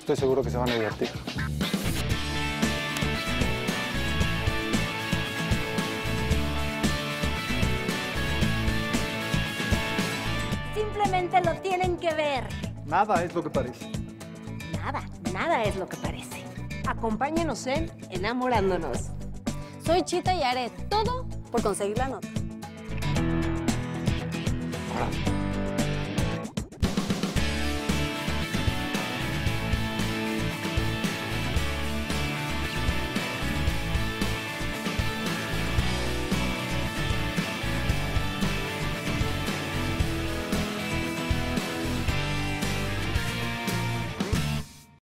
Estoy seguro que se van a divertir. Simplemente lo tienen que ver. Nada es lo que parece. Nada es lo que parece. Acompáñenos en Enamorándonos. Soy Chita y haré todo por conseguir la nota. Ahora.